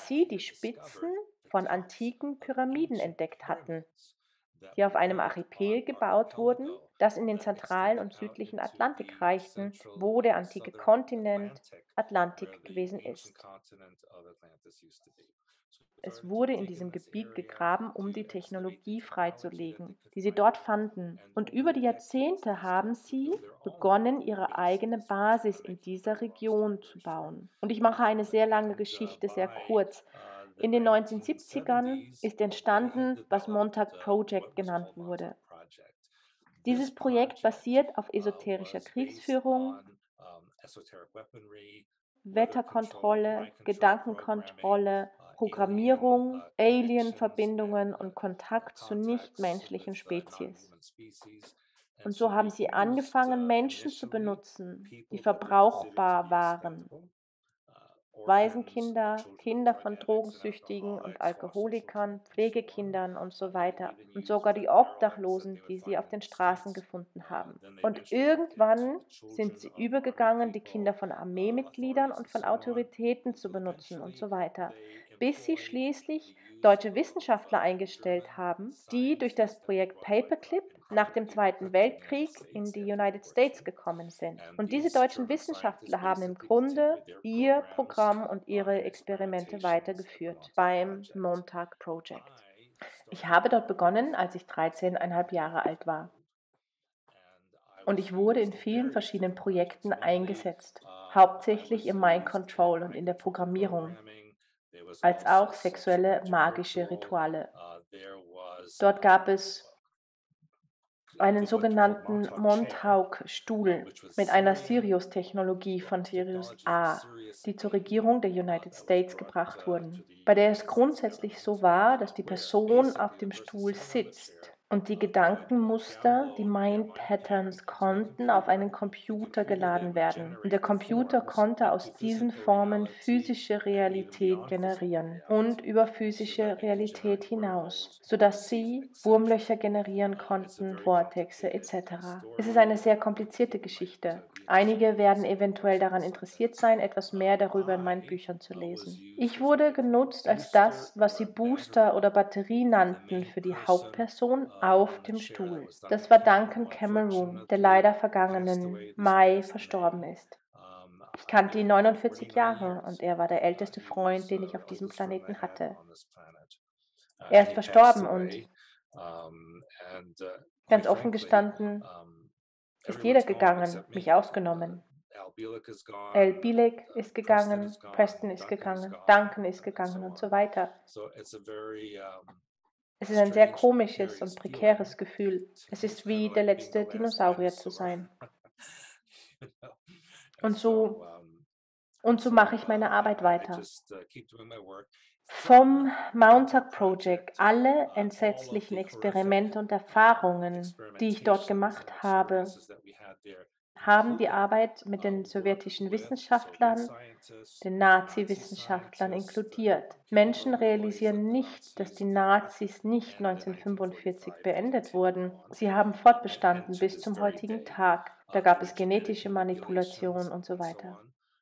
dass sie die Spitzen von antiken Pyramiden entdeckt hatten. die auf einem Archipel gebaut wurden, das in den zentralen und südlichen Atlantik reichten, wo der antike Kontinent Atlantik gewesen ist. Es wurde in diesem Gebiet gegraben, um die Technologie freizulegen, die sie dort fanden. Und über die Jahrzehnte haben sie begonnen, ihre eigene Basis in dieser Region zu bauen. Und ich mache eine sehr lange Geschichte sehr kurz. In den 1970ern ist entstanden, was Montauk Project genannt wurde. Dieses Projekt basiert auf esoterischer Kriegsführung, Wetterkontrolle, Gedankenkontrolle, Programmierung, Alien-Verbindungen und Kontakt zu nichtmenschlichen Spezies. Und so haben sie angefangen, Menschen zu benutzen, die verbrauchbar waren. Waisenkinder, Kinder von Drogensüchtigen und Alkoholikern, Pflegekindern und so weiter. Und sogar die Obdachlosen, die sie auf den Straßen gefunden haben. Und irgendwann sind sie übergegangen, die Kinder von Armeemitgliedern und von Autoritäten zu benutzen und so weiter, bis sie schließlich deutsche Wissenschaftler eingestellt haben, die durch das Projekt Paperclip nach dem Zweiten Weltkrieg in die United States gekommen sind. Und diese deutschen Wissenschaftler haben im Grunde ihr Programm und ihre Experimente weitergeführt beim Montauk Project. Ich habe dort begonnen, als ich 13,5 Jahre alt war. Und ich wurde in vielen verschiedenen Projekten eingesetzt, hauptsächlich im Mind Control und in der Programmierung, als auch sexuelle magische Rituale. Dort gab es einen sogenannten Montauk-Stuhl mit einer Sirius-Technologie von Sirius A, die zur Regierung der United States gebracht wurden, bei der es grundsätzlich so war, dass die Person auf dem Stuhl sitzt und die Gedankenmuster, die Mind Patterns, konnten auf einen Computer geladen werden. Und der Computer konnte aus diesen Formen physische Realität generieren und über physische Realität hinaus, sodass sie Wurmlöcher generieren konnten, Vortexe etc. Es ist eine sehr komplizierte Geschichte. Einige werden eventuell daran interessiert sein, etwas mehr darüber in meinen Büchern zu lesen. Ich wurde genutzt als das, was sie Booster oder Batterie nannten, für die Hauptperson auf dem Stuhl. Das war Duncan Cameron, der leider vergangenen Mai verstorben ist. Ich kannte ihn 49 Jahre und er war der älteste Freund, den ich auf diesem Planeten hatte. Er ist verstorben und ganz offen gestanden ist jeder gegangen, mich ausgenommen. Al Bielek ist gegangen, Preston ist gegangen, Duncan ist gegangen und so weiter. Es ist ein sehr komisches und prekäres Gefühl. Es ist wie der letzte Dinosaurier zu sein. Und so mache ich meine Arbeit weiter. Vom Montauk Project, alle entsetzlichen Experimente und Erfahrungen, die ich dort gemacht habe, haben die Arbeit mit den sowjetischen Wissenschaftlern, den Nazi-Wissenschaftlern inkludiert. Menschen realisieren nicht, dass die Nazis nicht 1945 beendet wurden. Sie haben fortbestanden bis zum heutigen Tag. Da gab es genetische Manipulation und so weiter.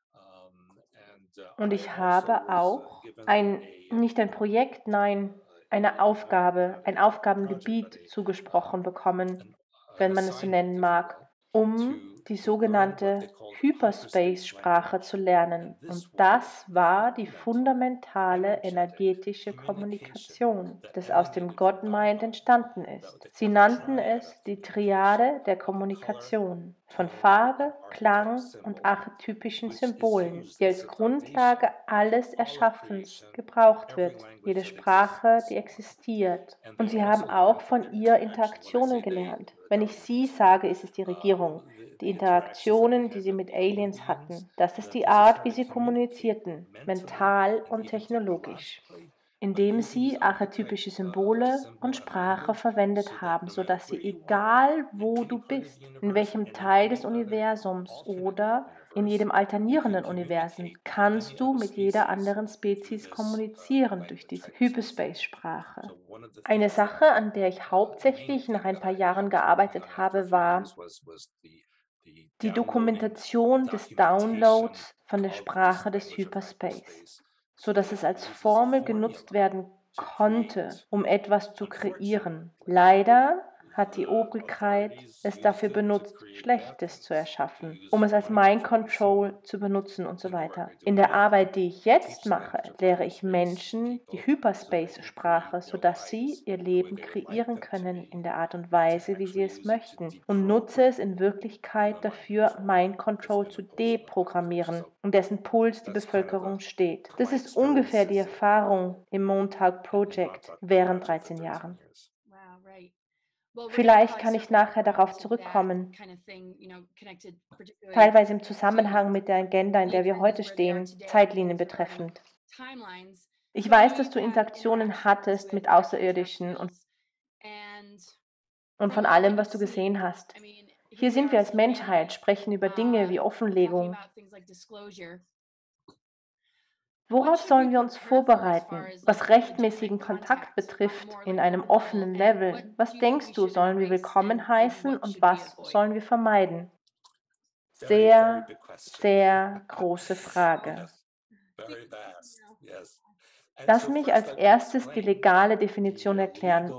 Und ich habe auch nicht ein Projekt, nein, eine Aufgabe, ein Aufgabengebiet zugesprochen bekommen, wenn man es so nennen mag, um die sogenannte Hyperspace-Sprache zu lernen. Und das war die fundamentale energetische Kommunikation, das aus dem God-Mind entstanden ist. Sie nannten es die Triade der Kommunikation von Farbe, Klang und archetypischen Symbolen, die als Grundlage alles Erschaffens gebraucht wird, jede Sprache, die existiert. Und sie haben auch von ihr Interaktionen gelernt. Wenn ich sie sage, ist es die Regierung. Die Interaktionen, die sie mit Aliens hatten. Das ist die Art, wie sie kommunizierten, mental und technologisch, indem sie archetypische Symbole und Sprache verwendet haben, sodass sie, egal wo du bist, in welchem Teil des Universums oder in jedem alternierenden Universum, kannst du mit jeder anderen Spezies kommunizieren durch diese Hyperspace-Sprache. Eine Sache, an der ich hauptsächlich nach ein paar Jahren gearbeitet habe, war die Dokumentation des Downloads von der Sprache des Hyperspace, so dass es als Formel genutzt werden konnte, um etwas zu kreieren. Leider hat die Obrigkeit es dafür benutzt, Schlechtes zu erschaffen, um es als Mind Control zu benutzen und so weiter. In der Arbeit, die ich jetzt mache, lehre ich Menschen die Hyperspace-Sprache, sodass sie ihr Leben kreieren können in der Art und Weise, wie sie es möchten, und nutze es in Wirklichkeit dafür, Mind Control zu deprogrammieren, um dessen Puls die Bevölkerung steht. Das ist ungefähr die Erfahrung im Montauk Project während 13 Jahren. Vielleicht kann ich nachher darauf zurückkommen, teilweise im Zusammenhang mit der Agenda, in der wir heute stehen, Zeitlinien betreffend. Ich weiß, dass du Interaktionen hattest mit Außerirdischen und von allem, was du gesehen hast. Hier sind wir als Menschheit, sprechen über Dinge wie Offenlegung. Worauf sollen wir uns vorbereiten, was rechtmäßigen Kontakt betrifft, in einem offenen Level? Was denkst du, sollen wir willkommen heißen und was sollen wir vermeiden? Sehr, sehr große Frage. Lass mich als erstes die legale Definition erklären,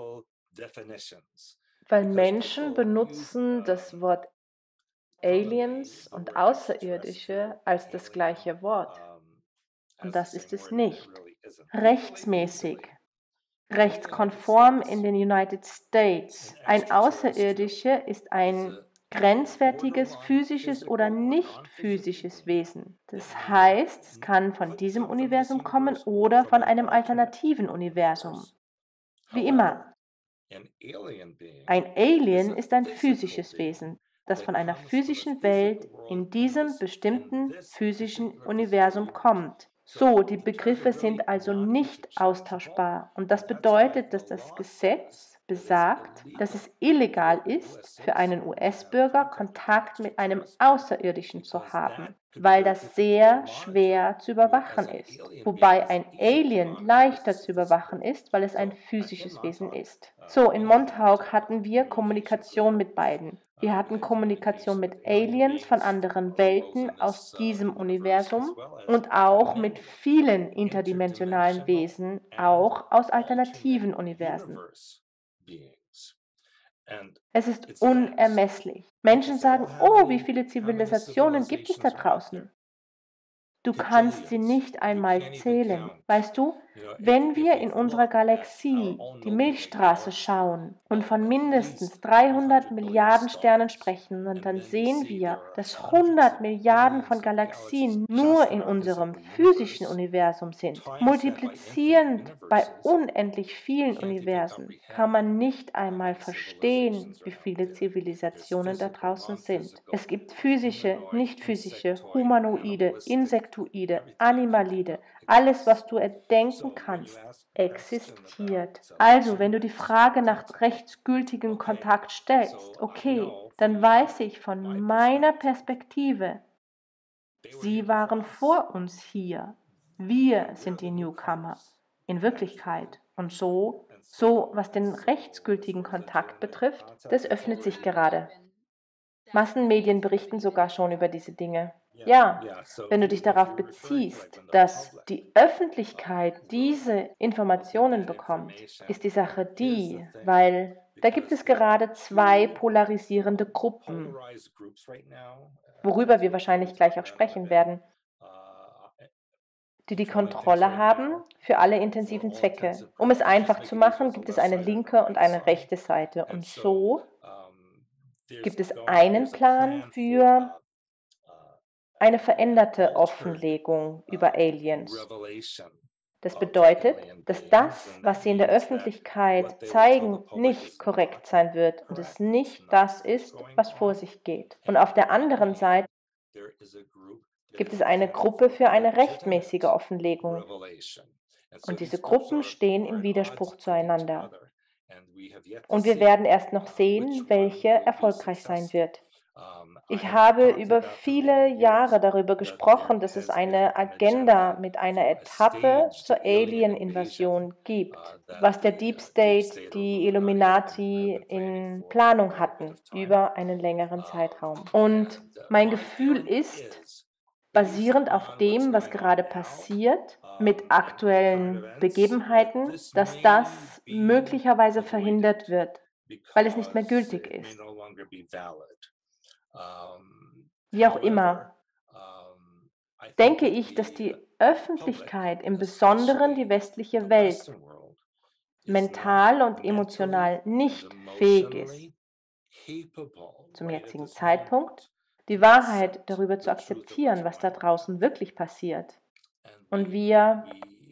weil Menschen benutzen das Wort Aliens und Außerirdische als das gleiche Wort. Und das ist es nicht. Rechtsmäßig, rechtskonform in den United States. Ein Außerirdischer ist ein grenzwertiges physisches oder nicht physisches Wesen. Das heißt, es kann von diesem Universum kommen oder von einem alternativen Universum. Wie immer, ein Alien ist ein physisches Wesen, das von einer physischen Welt in diesem bestimmten physischen Universum kommt. So, die Begriffe sind also nicht austauschbar und das bedeutet, dass das Gesetz besagt, dass es illegal ist, für einen US-Bürger Kontakt mit einem Außerirdischen zu haben, weil das sehr schwer zu überwachen ist, wobei ein Alien leichter zu überwachen ist, weil es ein physisches Wesen ist. So, in Montauk hatten wir Kommunikation mit beiden. Wir hatten Kommunikation mit Aliens von anderen Welten aus diesem Universum und auch mit vielen interdimensionalen Wesen, auch aus alternativen Universen. Es ist unermesslich. Menschen sagen, oh, wie viele Zivilisationen gibt es da draußen? Du kannst sie nicht einmal zählen. Weißt du, wenn wir in unserer Galaxie die Milchstraße schauen und von mindestens 300 Milliarden Sternen sprechen, und dann sehen wir, dass 100 Milliarden von Galaxien nur in unserem physischen Universum sind. Multiplizierend bei unendlich vielen Universen kann man nicht einmal verstehen, wie viele Zivilisationen da draußen sind. Es gibt physische, nicht physische, humanoide, Insektoide, Animalide, alles, was du erdenken kannst, existiert. Also, wenn du die Frage nach rechtsgültigem Kontakt stellst, okay, dann weiß ich von meiner Perspektive, sie waren vor uns hier. Wir sind die Newcomer. In Wirklichkeit. Und so, was den rechtsgültigen Kontakt betrifft, das öffnet sich gerade. Massenmedien berichten sogar schon über diese Dinge. Ja, wenn du dich darauf beziehst, dass die Öffentlichkeit diese Informationen bekommt, ist die Sache die, weil da gibt es gerade zwei polarisierende Gruppen, worüber wir wahrscheinlich gleich auch sprechen werden, die Kontrolle haben für alle intensiven Zwecke. Um es einfach zu machen, gibt es eine linke und eine rechte Seite. Und so gibt es einen Plan für eine veränderte Offenlegung über Aliens. Das bedeutet, dass das, was sie in der Öffentlichkeit zeigen, nicht korrekt sein wird und es nicht das ist, was vor sich geht. Und auf der anderen Seite gibt es eine Gruppe für eine rechtmäßige Offenlegung. Und diese Gruppen stehen im Widerspruch zueinander. Und wir werden erst noch sehen, welche erfolgreich sein wird. Ich habe über viele Jahre darüber gesprochen, dass es eine Agenda mit einer Etappe zur Alien-Invasion gibt, was der Deep State, die Illuminati in Planung hatten über einen längeren Zeitraum. Und mein Gefühl ist, basierend auf dem, was gerade passiert, mit aktuellen Begebenheiten, dass das möglicherweise verhindert wird, weil es nicht mehr gültig ist. Wie auch immer, denke ich, dass die Öffentlichkeit, im Besonderen die westliche Welt, mental und emotional nicht fähig ist, zum jetzigen Zeitpunkt die Wahrheit darüber zu akzeptieren, was da draußen wirklich passiert. Und wir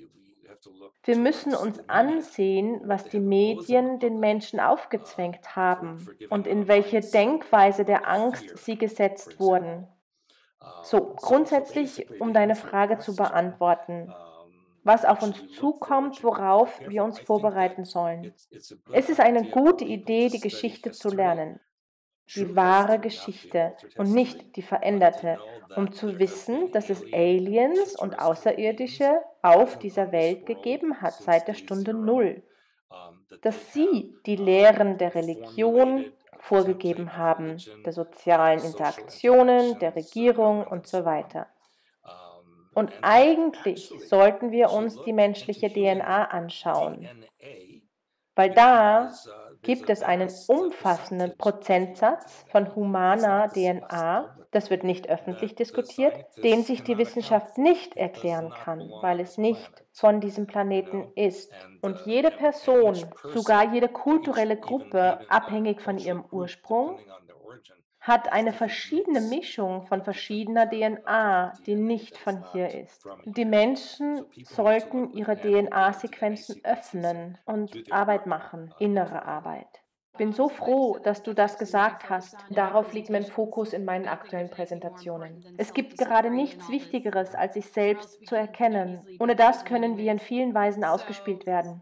müssen uns ansehen, was die Medien den Menschen aufgezwängt haben und in welche Denkweise der Angst sie gesetzt wurden. So, grundsätzlich, um deine Frage zu beantworten, was auf uns zukommt, worauf wir uns vorbereiten sollen. Es ist eine gute Idee, die Geschichte zu lernen, die wahre Geschichte und nicht die veränderte, um zu wissen, dass es Aliens und Außerirdische auf dieser Welt gegeben hat seit der Stunde Null, dass sie die Lehren der Religion vorgegeben haben, der sozialen Interaktionen, der Regierung und so weiter. Und eigentlich sollten wir uns die menschliche DNA anschauen, weil da gibt es einen umfassenden Prozentsatz von humaner DNA, das wird nicht öffentlich diskutiert, den sich die Wissenschaft nicht erklären kann, weil es nicht von diesem Planeten ist. Und jede Person, sogar jede kulturelle Gruppe, abhängig von ihrem Ursprung, hat eine verschiedene Mischung von verschiedener DNA, die nicht von hier ist. Die Menschen sollten ihre DNA-Sequenzen öffnen und Arbeit machen, innere Arbeit. Ich bin so froh, dass du das gesagt hast. Darauf liegt mein Fokus in meinen aktuellen Präsentationen. Es gibt gerade nichts Wichtigeres, als sich selbst zu erkennen. Ohne das können wir in vielen Weisen ausgespielt werden.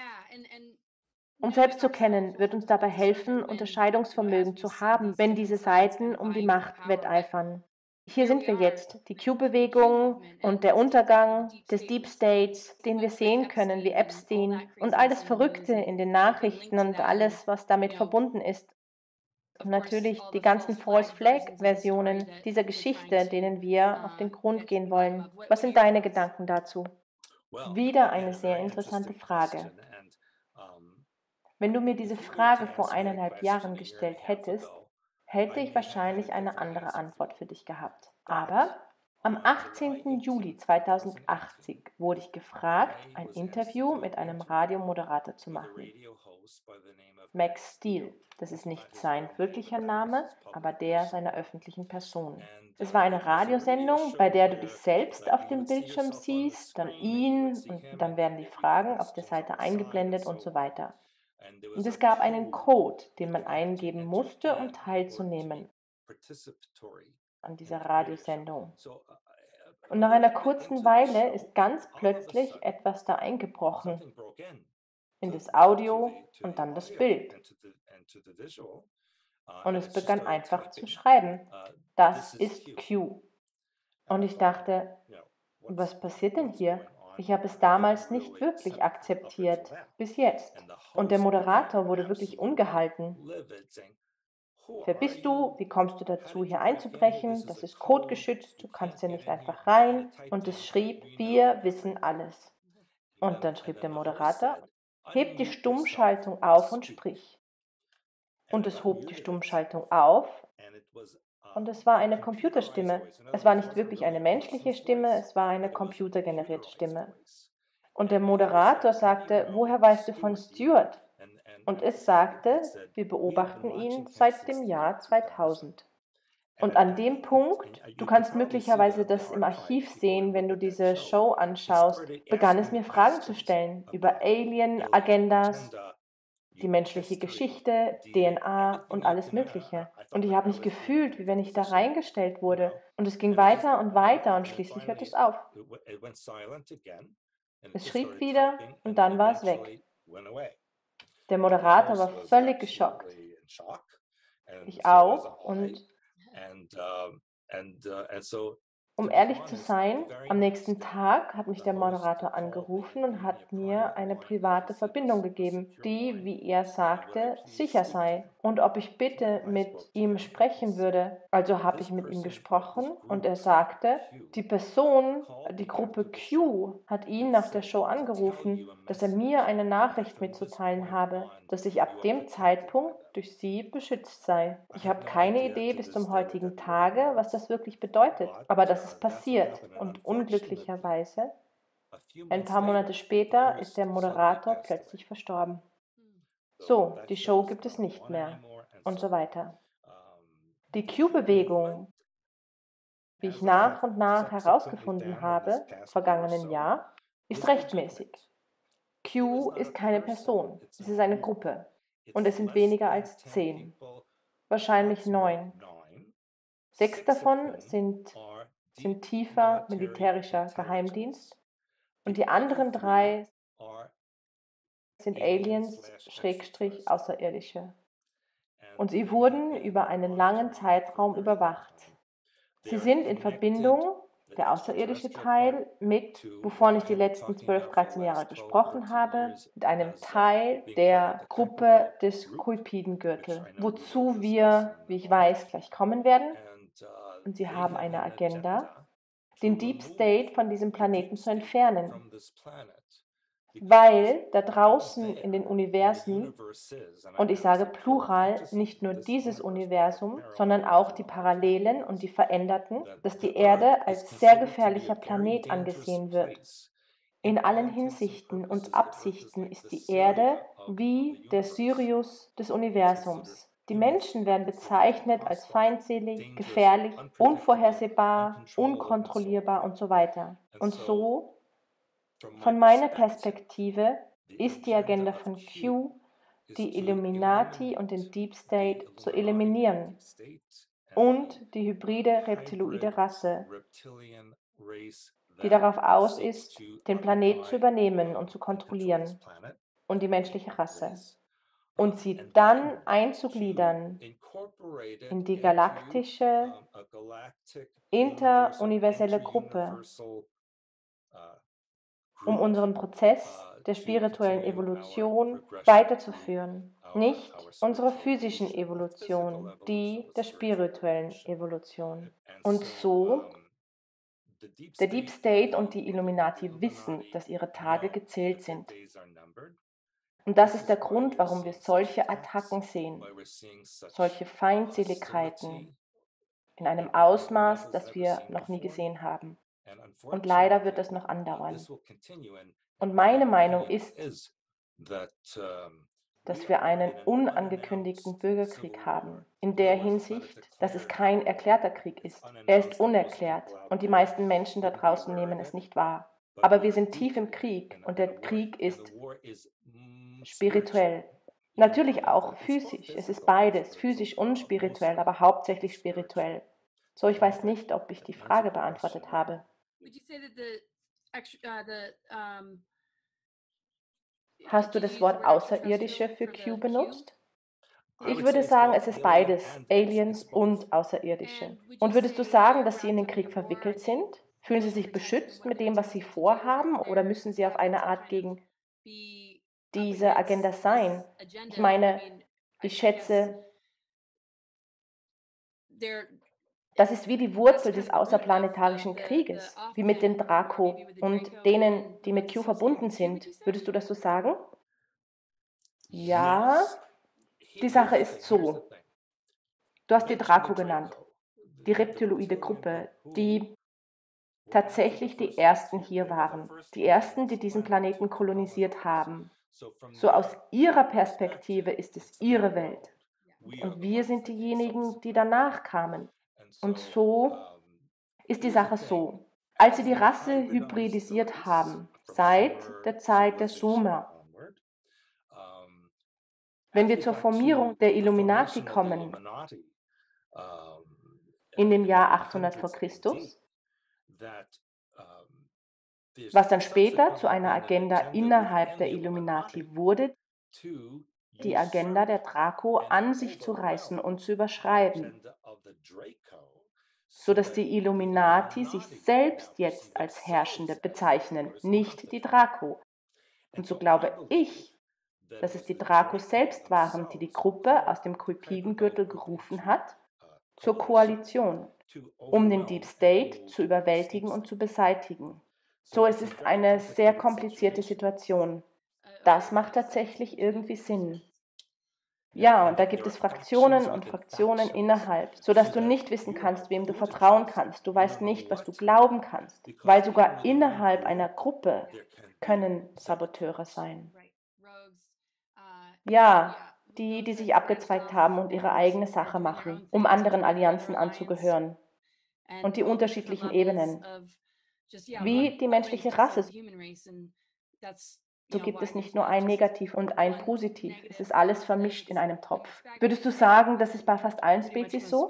Uns selbst zu kennen, wird uns dabei helfen, Unterscheidungsvermögen zu haben, wenn diese Seiten um die Macht wetteifern. Hier sind wir jetzt, die Q-Bewegung und der Untergang des Deep States, den wir sehen können, wie Epstein und all das Verrückte in den Nachrichten und alles, was damit verbunden ist. Und natürlich die ganzen False Flag-Versionen dieser Geschichte, denen wir auf den Grund gehen wollen. Was sind deine Gedanken dazu? Wieder eine sehr interessante Frage. Wenn du mir diese Frage vor 1,5 Jahren gestellt hättest, hätte ich wahrscheinlich eine andere Antwort für dich gehabt. Aber am 18. Juli 2080 wurde ich gefragt, ein Interview mit einem Radiomoderator zu machen. Max Steel, das ist nicht sein wirklicher Name, aber der seiner öffentlichen Person. Es war eine Radiosendung, bei der du dich selbst auf dem Bildschirm siehst, dann ihn und dann werden die Fragen auf der Seite eingeblendet und so weiter. Und es gab einen Code, den man eingeben musste, um teilzunehmen an dieser Radiosendung. Und nach einer kurzen Weile ist ganz plötzlich etwas da eingebrochen in das Audio und dann das Bild. Und es begann einfach zu schreiben. Das ist Q. Und ich dachte, was passiert denn hier? Ich habe es damals nicht wirklich akzeptiert, bis jetzt. Und der Moderator wurde wirklich ungehalten. Wer bist du? Wie kommst du dazu, hier einzubrechen? Das ist codegeschützt, du kannst ja nicht einfach rein. Und es schrieb, wir wissen alles. Und dann schrieb der Moderator, heb die Stummschaltung auf und sprich. Und es hob die Stummschaltung auf und es war eine Computerstimme. Es war nicht wirklich eine menschliche Stimme, es war eine computergenerierte Stimme. Und der Moderator sagte, woher weißt du von Stuart? Und es sagte, wir beobachten ihn seit dem Jahr 2000. Und an dem Punkt, du kannst möglicherweise das im Archiv sehen, wenn du diese Show anschaust, begann es mir Fragen zu stellen über Alien-Agendas, die menschliche Geschichte, DNA und alles Mögliche. Und ich habe mich gefühlt, wie wenn ich da reingestellt wurde. Und es ging weiter und schließlich hört es auf. Es schrieb wieder und dann war es weg. Der Moderator war völlig geschockt. Ich auch. Und um ehrlich zu sein, am nächsten Tag hat mich der Moderator angerufen und hat mir eine private Verbindung gegeben, die, wie er sagte, sicher sei. und ob ich bitte mit ihm sprechen würde. Also habe ich mit ihm gesprochen und er sagte, die Person, die Gruppe Q, hat ihn nach der Show angerufen, dass er mir eine Nachricht mitzuteilen habe, dass ich ab dem Zeitpunkt durch sie beschützt sei. Ich habe keine Idee bis zum heutigen Tage, was das wirklich bedeutet, aber das ist passiert und unglücklicherweise, ein paar Monate später ist der Moderator plötzlich verstorben. So, die Show gibt es nicht mehr und so weiter. Die Q-Bewegung, wie ich nach und nach herausgefunden habe, vergangenen Jahr, ist rechtmäßig. Q ist keine Person, es ist eine Gruppe und es sind weniger als 10, wahrscheinlich 9. 6 davon sind tiefer militärischer Geheimdienst und die anderen 3 sind Aliens, Schrägstrich Außerirdische. Und sie wurden über einen langen Zeitraum überwacht. Sie sind in Verbindung, der außerirdische Teil, mit, wovon ich die letzten 12, 13 Jahre gesprochen habe, mit einem Teil der Gruppe des Kuipidengürtel, wozu wir, wie ich weiß, gleich kommen werden. Und sie haben eine Agenda, den Deep State von diesem Planeten zu entfernen. Weil da draußen in den Universen, und ich sage plural, nicht nur dieses Universum, sondern auch die Parallelen und die Veränderten, dass die Erde als sehr gefährlicher Planet angesehen wird. In allen Hinsichten und Absichten ist die Erde wie der Sirius des Universums. Die Menschen werden bezeichnet als feindselig, gefährlich, unvorhersehbar, unkontrollierbar und so weiter. Und so, von meiner Perspektive, ist die Agenda von Q, die Illuminati und den Deep State zu eliminieren und die hybride reptiloide Rasse, die darauf aus ist, den Planet zu übernehmen und zu kontrollieren und die menschliche Rasse und sie dann einzugliedern in die galaktische, interuniverselle Gruppe, um unseren Prozess der spirituellen Evolution weiterzuführen, nicht unserer physischen Evolution, die der spirituellen Evolution. Und so, der Deep State und die Illuminati wissen, dass ihre Tage gezählt sind. Und das ist der Grund, warum wir solche Attacken sehen, solche Feindseligkeiten in einem Ausmaß, das wir noch nie gesehen haben. Und leider wird das noch andauern. Und meine Meinung ist, dass wir einen unangekündigten Bürgerkrieg haben. In der Hinsicht, dass es kein erklärter Krieg ist. Er ist unerklärt und die meisten Menschen da draußen nehmen es nicht wahr. Aber wir sind tief im Krieg und der Krieg ist spirituell. Natürlich auch physisch. Es ist beides, physisch und spirituell, aber hauptsächlich spirituell. So, ich weiß nicht, ob ich die Frage beantwortet habe. Hast du das Wort Außerirdische für Q benutzt? Ich würde sagen, es ist beides, Aliens und Außerirdische. Und würdest du sagen, dass sie in den Krieg verwickelt sind? Fühlen sie sich beschützt mit dem, was sie vorhaben, oder müssen sie auf eine Art gegen diese Agenda sein? Ich meine, ich schätze, das ist wie die Wurzel des außerplanetarischen Krieges, wie mit den Draco und denen, die mit Q verbunden sind. Würdest du das so sagen? Ja, die Sache ist so. Du hast die Draco genannt, die reptiloide Gruppe, die tatsächlich die ersten hier waren, die ersten, die diesen Planeten kolonisiert haben. So aus ihrer Perspektive ist es ihre Welt. Und wir sind diejenigen, die danach kamen. Und so ist die Sache so. Als sie die Rasse hybridisiert haben, seit der Zeit der Sumer, wenn wir zur Formierung der Illuminati kommen, in dem Jahr 800 vor Christus, was dann später zu einer Agenda innerhalb der Illuminati wurde, die Agenda der Draco an sich zu reißen und zu überschreiben, sodass die Illuminati sich selbst jetzt als Herrschende bezeichnen, nicht die Draco. Und so glaube ich, dass es die Dracos selbst waren, die die Gruppe aus dem Kuipigen-Gürtel gerufen hat, zur Koalition, um den Deep State zu überwältigen und zu beseitigen. So, es ist eine sehr komplizierte Situation. Das macht tatsächlich irgendwie Sinn. Ja, und da gibt es Fraktionen und Fraktionen innerhalb, sodass du nicht wissen kannst, wem du vertrauen kannst. Du weißt nicht, was du glauben kannst, weil sogar innerhalb einer Gruppe können Saboteure sein. Ja, die sich abgezweigt haben und ihre eigene Sache machen, um anderen Allianzen anzugehören. Und die unterschiedlichen Ebenen. Wie die menschliche Rasse. So gibt es nicht nur ein Negativ und ein Positiv. Es ist alles vermischt in einem Topf. Würdest du sagen, das ist bei fast allen Spezies so?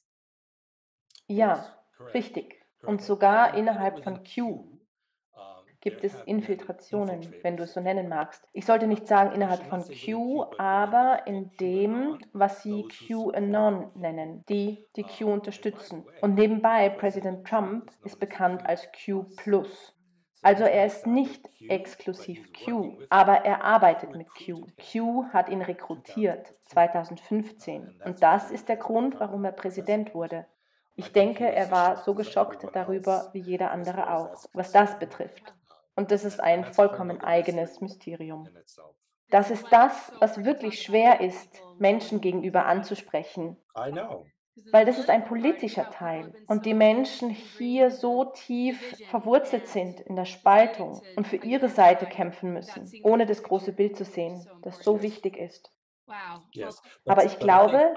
Ja, richtig. Und sogar innerhalb von Q gibt es Infiltrationen, wenn du es so nennen magst. Ich sollte nicht sagen innerhalb von Q, aber in dem, was sie QAnon nennen, die Q unterstützen. Und nebenbei, Präsident Trump ist bekannt als Q+. Also er ist nicht exklusiv Q, aber er arbeitet mit Q. Q hat ihn rekrutiert 2015 und das ist der Grund, warum er Präsident wurde. Ich denke, er war so geschockt darüber wie jeder andere auch, was das betrifft. Und das ist ein vollkommen eigenes Mysterium. Das ist das, was wirklich schwer ist, Menschen gegenüber anzusprechen. Weil das ist ein politischer Teil und die Menschen hier so tief verwurzelt sind in der Spaltung und für ihre Seite kämpfen müssen, ohne das große Bild zu sehen, das so wichtig ist. Aber ich glaube,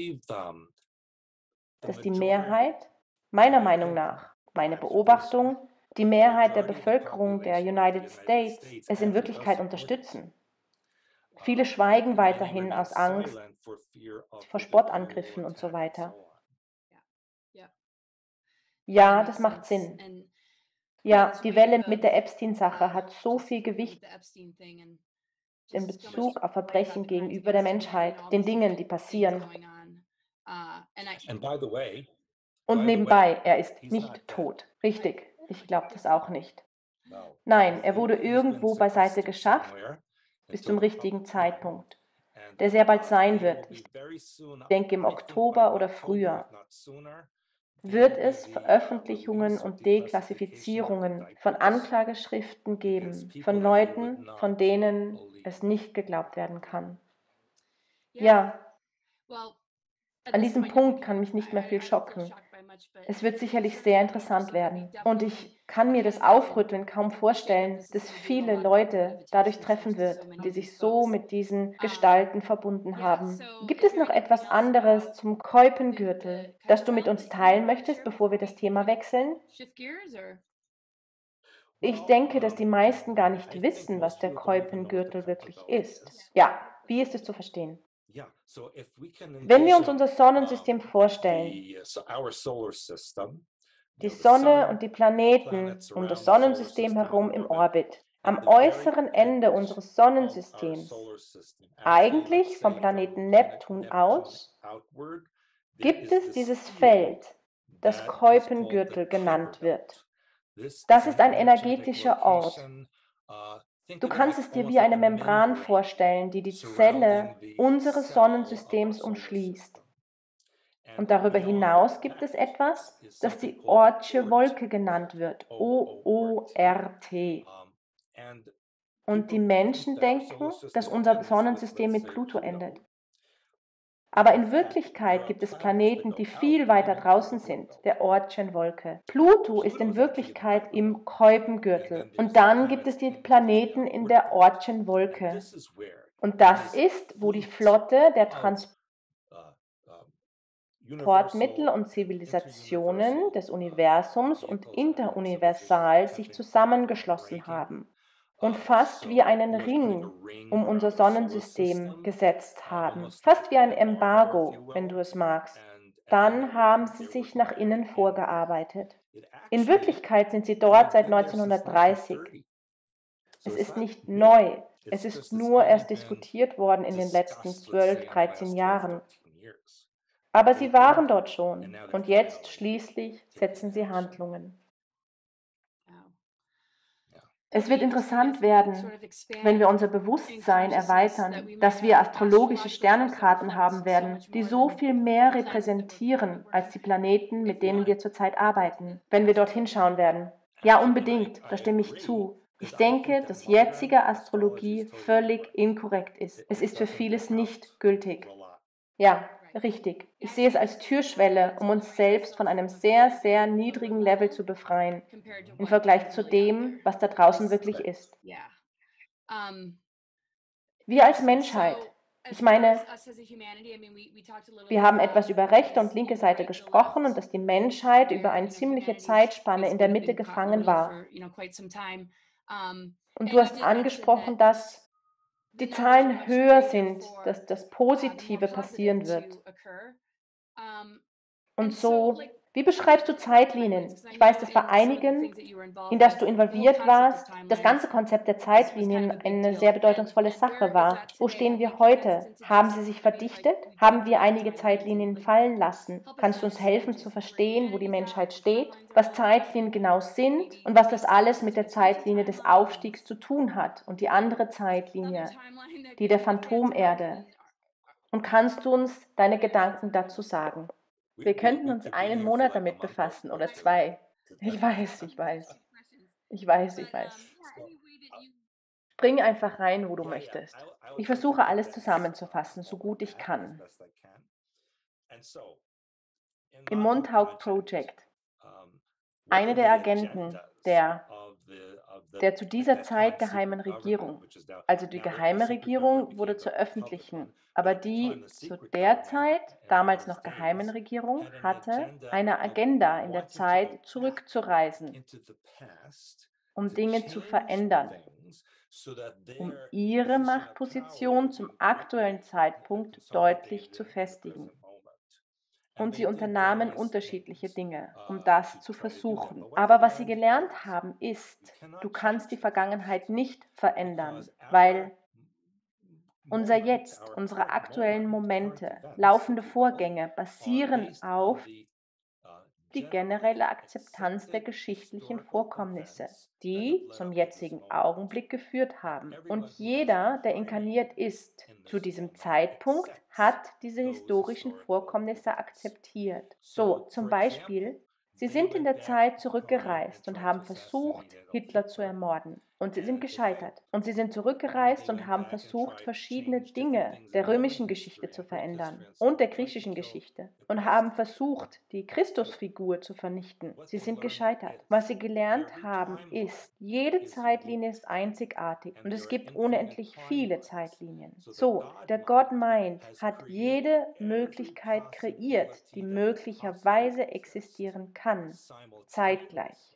dass die Mehrheit, meiner Meinung nach, meine Beobachtung, die Mehrheit der Bevölkerung der United States es in Wirklichkeit unterstützen. Viele schweigen weiterhin aus Angst vor Spottangriffen und so weiter. Ja, das macht Sinn. Ja, die Welle mit der Epstein-Sache hat so viel Gewicht in Bezug auf Verbrechen gegenüber der Menschheit, den Dingen, die passieren. Und nebenbei, er ist nicht tot. Richtig, ich glaube das auch nicht. Nein, er wurde irgendwo beiseite geschafft, bis zum richtigen Zeitpunkt, der sehr bald sein wird. Ich denke im Oktober oder Frühjahr wird es Veröffentlichungen und Deklassifizierungen von Anklageschriften geben, von Leuten, von denen es nicht geglaubt werden kann. Ja, an diesem Punkt kann mich nicht mehr viel schocken. Es wird sicherlich sehr interessant werden. Und ich kann mir das Aufrütteln kaum vorstellen, dass viele Leute dadurch treffen wird, die sich so mit diesen Gestalten verbunden haben. Gibt es noch etwas anderes zum Keupengürtel, das du mit uns teilen möchtest, bevor wir das Thema wechseln? Ich denke, dass die meisten gar nicht wissen, was der Keupengürtel wirklich ist. Ja, wie ist es zu verstehen? Wenn wir uns unser Sonnensystem vorstellen, die Sonne und die Planeten um das Sonnensystem herum im Orbit, am äußeren Ende unseres Sonnensystems, eigentlich vom Planeten Neptun aus, gibt es dieses Feld, das Keupengürtel genannt wird. Das ist ein energetischer Ort. Du kannst es dir wie eine Membran vorstellen, die die Zelle unseres Sonnensystems umschließt. Und darüber hinaus gibt es etwas, das die Oortsche Wolke genannt wird, OORT. Und die Menschen denken, dass unser Sonnensystem mit Pluto endet. Aber in Wirklichkeit gibt es Planeten, die viel weiter draußen sind, der Oortschen Wolke. Pluto ist in Wirklichkeit im Keupengürtel. Und dann gibt es die Planeten in der Oortschen Wolke. Und das ist, wo die Flotte der Transportmittel und Zivilisationen des Universums und interuniversal sich zusammengeschlossen haben und fast wie einen Ring um unser Sonnensystem gesetzt haben. Fast wie ein Embargo, wenn du es magst. Dann haben sie sich nach innen vorgearbeitet. In Wirklichkeit sind sie dort seit 1930. Es ist nicht neu. Es ist nur erst diskutiert worden in den letzten 12, 13 Jahren. Aber sie waren dort schon und jetzt schließlich setzen sie Handlungen. Es wird interessant werden, wenn wir unser Bewusstsein erweitern, dass wir astrologische Sternenkarten haben werden, die so viel mehr repräsentieren als die Planeten, mit denen wir zurzeit arbeiten, wenn wir dorthin schauen werden. Ja, unbedingt, da stimme ich zu. Ich denke, dass jetzige Astrologie völlig inkorrekt ist. Es ist für vieles nicht gültig. Ja, richtig. Ich sehe es als Türschwelle, um uns selbst von einem sehr, sehr niedrigen Level zu befreien, im Vergleich zu dem, was da draußen wirklich ist. Wir als Menschheit, ich meine, wir haben etwas über rechte und linke Seite gesprochen und dass die Menschheit über eine ziemliche Zeitspanne in der Mitte gefangen war. Und du hast angesprochen, dass die Zahlen höher sind, dass das Positive passieren wird. Und so, wie beschreibst du Zeitlinien? Ich weiß, dass bei einigen, in das du involviert warst, das ganze Konzept der Zeitlinien eine sehr bedeutungsvolle Sache war. Wo stehen wir heute? Haben sie sich verdichtet? Haben wir einige Zeitlinien fallen lassen? Kannst du uns helfen zu verstehen, wo die Menschheit steht, was Zeitlinien genau sind und was das alles mit der Zeitlinie des Aufstiegs zu tun hat und die andere Zeitlinie, die der Phantomerde? Und kannst du uns deine Gedanken dazu sagen? Wir könnten uns einen Monat damit befassen oder 2. Ich weiß, ich weiß. Ich weiß, ich weiß. Spring einfach rein, wo du möchtest. Ich versuche alles zusammenzufassen, so gut ich kann. Im Montauk Project, eine der Agenten der zu dieser Zeit geheimen Regierung, also die geheime Regierung wurde zur öffentlichen, aber die zu der Zeit, damals noch geheimen Regierung, hatte eine Agenda in der Zeit zurückzureisen, um Dinge zu verändern, um ihre Machtposition zum aktuellen Zeitpunkt deutlich zu festigen. Und sie unternahmen unterschiedliche Dinge, um das zu versuchen. Aber was sie gelernt haben, ist, du kannst die Vergangenheit nicht verändern, weil unser Jetzt, unsere aktuellen Momente, laufende Vorgänge basieren auf die generelle Akzeptanz der geschichtlichen Vorkommnisse, die zum jetzigen Augenblick geführt haben. Und jeder, der inkarniert ist, zu diesem Zeitpunkt hat diese historischen Vorkommnisse akzeptiert. So, zum Beispiel, sie sind in der Zeit zurückgereist und haben versucht, Hitler zu ermorden. Und sie sind gescheitert. Und sie sind zurückgereist und haben versucht, verschiedene Dinge der römischen Geschichte zu verändern und der griechischen Geschichte. Und haben versucht, die Christusfigur zu vernichten. Sie sind gescheitert. Was sie gelernt haben, ist, jede Zeitlinie ist einzigartig und es gibt unendlich viele Zeitlinien. So, der God-Mind hat jede Möglichkeit kreiert, die möglicherweise existieren kann, zeitgleich.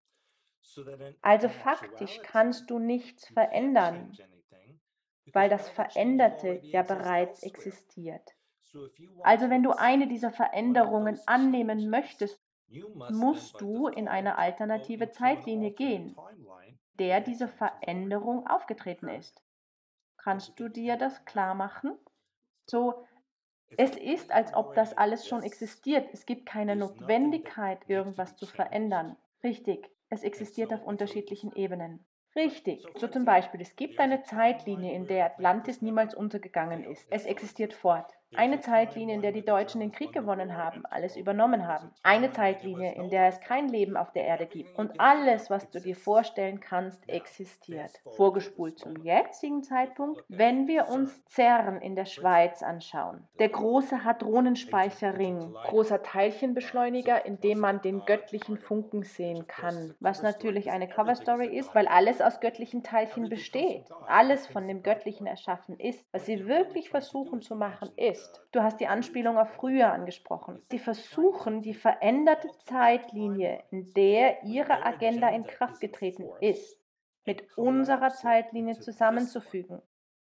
Also faktisch kannst du nichts verändern, weil das Veränderte ja bereits existiert. Also wenn du eine dieser Veränderungen annehmen möchtest, musst du in eine alternative Zeitlinie gehen, der diese Veränderung aufgetreten ist. Kannst du dir das klar machen? So, es ist, als ob das alles schon existiert. Es gibt keine Notwendigkeit, irgendwas zu verändern. Richtig, es existiert auf unterschiedlichen Ebenen. Richtig. So zum Beispiel, es gibt eine Zeitlinie, in der Atlantis niemals untergegangen ist. Es existiert fort. Eine Zeitlinie, in der die Deutschen den Krieg gewonnen haben, alles übernommen haben. Eine Zeitlinie, in der es kein Leben auf der Erde gibt. Und alles, was du dir vorstellen kannst, existiert. Vorgespult zum jetzigen Zeitpunkt, wenn wir uns CERN in der Schweiz anschauen. Der große Hadronenspeicherring, großer Teilchenbeschleuniger, in dem man den göttlichen Funken sehen kann. Was natürlich eine Coverstory ist, weil alles aus göttlichen Teilchen besteht. Alles von dem Göttlichen erschaffen ist. Was sie wirklich versuchen zu machen ist, du hast die Anspielung auf früher angesprochen. Sie versuchen, die veränderte Zeitlinie, in der ihre Agenda in Kraft getreten ist, mit unserer Zeitlinie zusammenzufügen.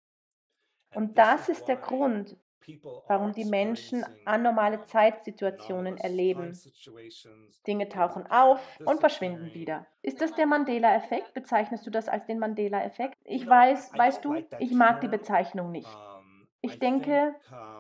Und das ist der Grund, warum die Menschen anormale Zeitsituationen erleben. Dinge tauchen auf und verschwinden wieder. Ist das der Mandela-Effekt? Bezeichnest du das als den Mandela-Effekt? Ich weiß, weißt du, ich mag die Bezeichnung nicht. Ich denke,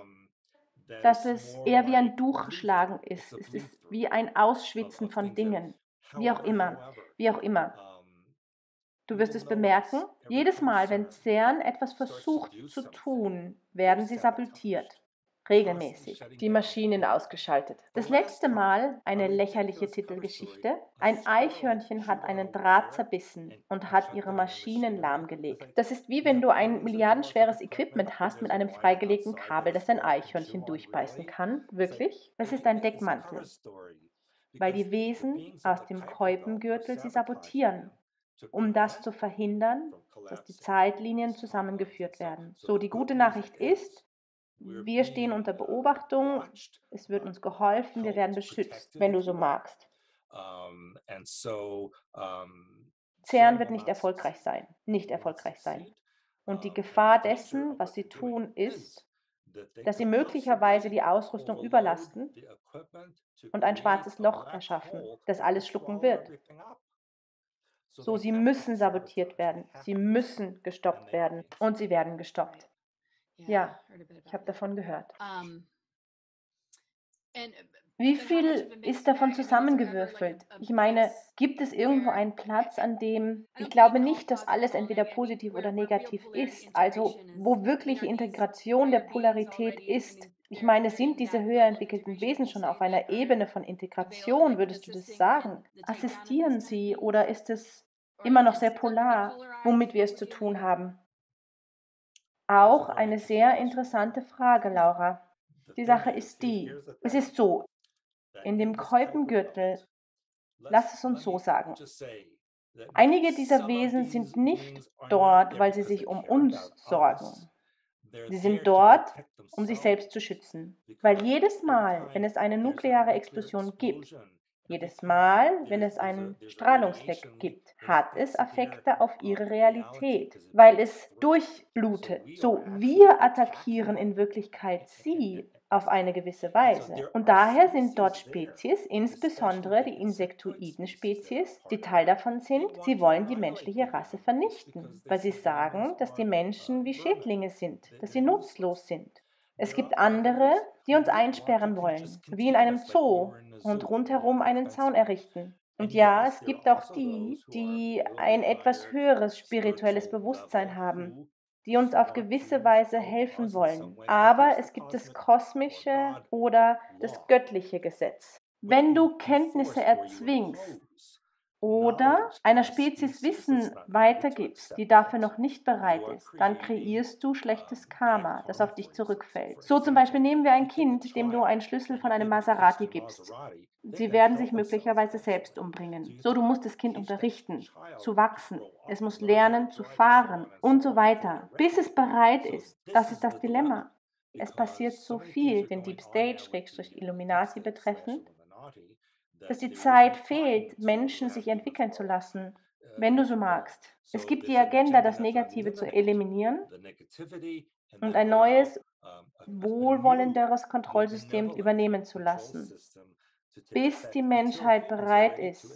dass es eher wie ein Durchschlagen ist. Es ist wie ein Ausschwitzen von Dingen. Wie auch immer. Wie auch immer. Du wirst es bemerken, jedes Mal, wenn CERN etwas versucht zu tun, werden sie sabotiert. Regelmäßig. Die Maschinen ausgeschaltet. Das letzte Mal eine lächerliche Titelgeschichte. Ein Eichhörnchen hat einen Draht zerbissen und hat ihre Maschinen lahmgelegt. Das ist wie wenn du ein milliardenschweres Equipment hast mit einem freigelegten Kabel, das ein Eichhörnchen durchbeißen kann. Wirklich? Es ist ein Deckmantel, weil die Wesen aus dem Keupengürtel sie sabotieren, um das zu verhindern, dass die Zeitlinien zusammengeführt werden. So, die gute Nachricht ist, wir stehen unter Beobachtung, es wird uns geholfen, wir werden beschützt, wenn du so magst. CERN wird nicht erfolgreich sein, nicht erfolgreich sein. Und die Gefahr dessen, was sie tun, ist, dass sie möglicherweise die Ausrüstung überlasten und ein schwarzes Loch erschaffen, das alles schlucken wird. So, sie müssen sabotiert werden, sie müssen gestoppt werden und sie werden gestoppt. Ja, ich habe davon gehört. Wie viel ist davon zusammengewürfelt? Ich meine, gibt es irgendwo einen Platz, an dem, ich glaube nicht, dass alles entweder positiv oder negativ ist, also wo wirkliche Integration der Polarität ist. Ich meine, sind diese höher entwickelten Wesen schon auf einer Ebene von Integration, würdest du das sagen? Assistieren sie oder ist es immer noch sehr polar, womit wir es zu tun haben? Auch eine sehr interessante Frage, Laura. Die Sache ist die, es ist so, in dem Keupengürtel, lass es uns so sagen, einige dieser Wesen sind nicht dort, weil sie sich um uns sorgen. Sie sind dort, um sich selbst zu schützen. Weil jedes Mal, wenn es eine nukleare Explosion gibt, jedes Mal, wenn es einen Strahlungsleck gibt, hat es Effekte auf ihre Realität, weil es durchblutet. So, wir attackieren in Wirklichkeit sie auf eine gewisse Weise. Und daher sind dort Spezies, insbesondere die Insektoiden-Spezies, die Teil davon sind, sie wollen die menschliche Rasse vernichten, weil sie sagen, dass die Menschen wie Schädlinge sind, dass sie nutzlos sind. Es gibt andere, die uns einsperren wollen, wie in einem Zoo und rundherum einen Zaun errichten. Und ja, es gibt auch die, die ein etwas höheres spirituelles Bewusstsein haben, die uns auf gewisse Weise helfen wollen. Aber es gibt das kosmische oder das göttliche Gesetz. Wenn du Kenntnisse erzwingst, oder einer Spezies Wissen weitergibst, die dafür noch nicht bereit ist, dann kreierst du schlechtes Karma, das auf dich zurückfällt. So zum Beispiel nehmen wir ein Kind, dem du einen Schlüssel von einem Maserati gibst. Sie werden sich möglicherweise selbst umbringen. So, du musst das Kind unterrichten, zu wachsen. Es muss lernen, zu fahren und so weiter, bis es bereit ist. Das ist das Dilemma. Es passiert so viel, den Deep State-Illuminati betreffend, dass die Zeit fehlt, Menschen sich entwickeln zu lassen, wenn du so magst. Es gibt die Agenda, das Negative zu eliminieren und ein neues, wohlwollenderes Kontrollsystem übernehmen zu lassen, bis die Menschheit bereit ist,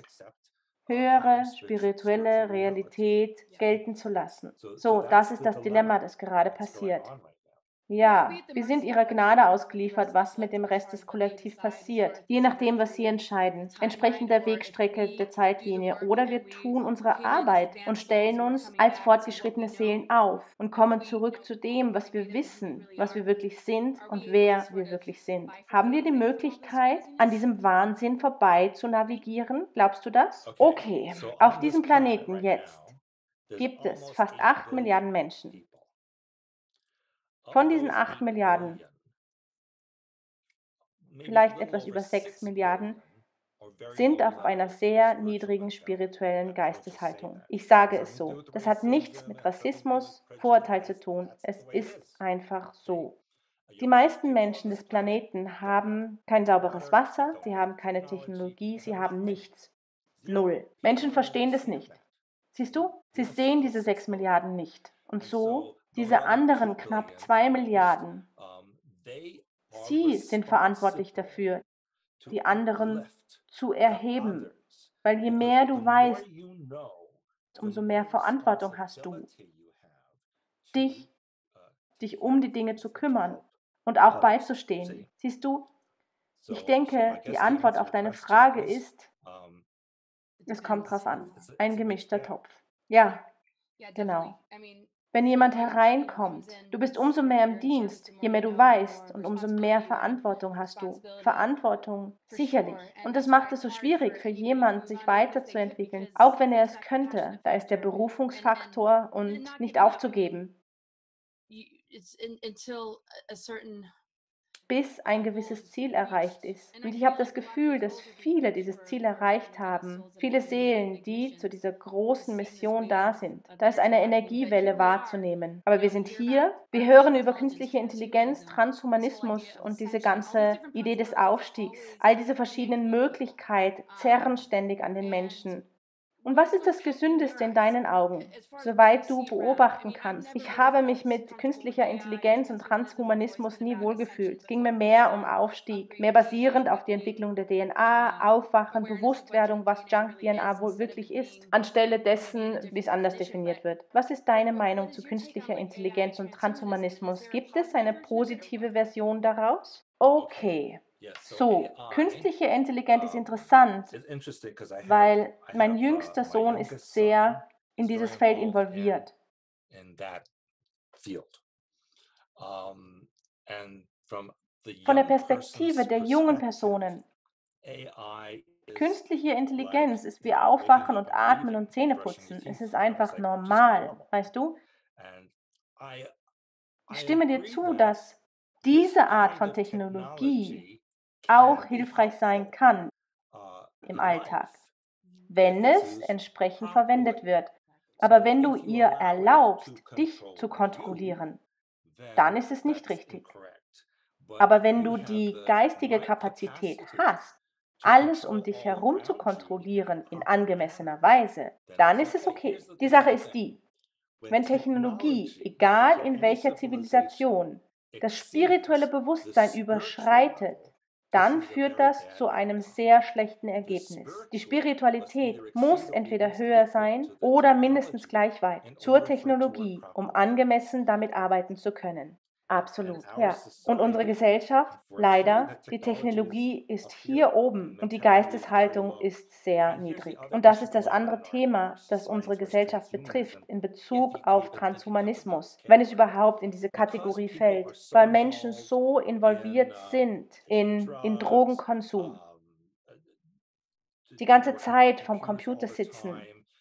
höhere spirituelle Realität gelten zu lassen. So, das ist das Dilemma, das gerade passiert. Ja, wir sind ihrer Gnade ausgeliefert, was mit dem Rest des Kollektivs passiert, je nachdem, was sie entscheiden, entsprechend der Wegstrecke der Zeitlinie. Oder wir tun unsere Arbeit und stellen uns als fortgeschrittene Seelen auf und kommen zurück zu dem, was wir wissen, was wir wirklich sind und wer wir wirklich sind. Haben wir die Möglichkeit, an diesem Wahnsinn vorbei zu navigieren? Glaubst du das? Okay, auf diesem Planeten jetzt gibt es fast 8 Milliarden Menschen. Von diesen 8 Milliarden, vielleicht etwas über 6 Milliarden, sind auf einer sehr niedrigen spirituellen Geisteshaltung. Ich sage es so. Das hat nichts mit Rassismus, Vorurteil zu tun. Es ist einfach so. Die meisten Menschen des Planeten haben kein sauberes Wasser, sie haben keine Technologie, sie haben nichts. Null. Menschen verstehen das nicht. Siehst du? Sie sehen diese 6 Milliarden nicht. Und so diese anderen knapp 2 Milliarden. Sie sind verantwortlich dafür, die anderen zu erheben. Weil je mehr du weißt, umso mehr Verantwortung hast du, dich um die Dinge zu kümmern und auch beizustehen. Siehst du, ich denke, die Antwort auf deine Frage ist, es kommt drauf an, ein gemischter Topf. Ja, genau. Wenn jemand hereinkommt, du bist umso mehr im Dienst, je mehr du weißt und umso mehr Verantwortung hast du. Verantwortung, sicherlich. Und das macht es so schwierig für jemanden, sich weiterzuentwickeln, auch wenn er es könnte. Da ist der Berufungsfaktor und nicht aufzugeben, bis ein gewisses Ziel erreicht ist. Und ich habe das Gefühl, dass viele dieses Ziel erreicht haben. Viele Seelen, die zu dieser großen Mission da sind. Da ist eine Energiewelle wahrzunehmen. Aber wir sind hier, wir hören über künstliche Intelligenz, Transhumanismus und diese ganze Idee des Aufstiegs. All diese verschiedenen Möglichkeiten zerren ständig an den Menschen. Und was ist das Gesündeste in deinen Augen, soweit du beobachten kannst? Ich habe mich mit künstlicher Intelligenz und Transhumanismus nie wohlgefühlt. Es ging mir mehr um Aufstieg, mehr basierend auf die Entwicklung der DNA, Aufwachen, Bewusstwerdung, was Junk-DNA wohl wirklich ist, anstelle dessen, wie es anders definiert wird. Was ist deine Meinung zu künstlicher Intelligenz und Transhumanismus? Gibt es eine positive Version daraus? Okay. So, künstliche Intelligenz ist interessant, weil mein jüngster Sohn ist sehr in dieses Feld involviert. Von der Perspektive der jungen Personen, künstliche Intelligenz ist wie Aufwachen und Atmen und Zähneputzen. Es ist einfach normal, weißt du? Ich stimme dir zu, dass diese Art von Technologie auch hilfreich sein kann im Alltag, wenn es entsprechend verwendet wird. Aber wenn du ihr erlaubst, dich zu kontrollieren, dann ist es nicht richtig. Aber wenn du die geistige Kapazität hast, alles um dich herum zu kontrollieren in angemessener Weise, dann ist es okay. Die Sache ist die, wenn Technologie, egal in welcher Zivilisation, das spirituelle Bewusstsein überschreitet, dann führt das zu einem sehr schlechten Ergebnis. Die Spiritualität muss entweder höher sein oder mindestens gleich weit zur Technologie, um angemessen damit arbeiten zu können. Absolut, ja. Und unsere Gesellschaft, leider, die Technologie ist hier oben und die Geisteshaltung ist sehr niedrig. Und das ist das andere Thema, das unsere Gesellschaft betrifft, in Bezug auf Transhumanismus, wenn es überhaupt in diese Kategorie fällt, weil Menschen so involviert sind in Drogenkonsum, die ganze Zeit vom Computer sitzen,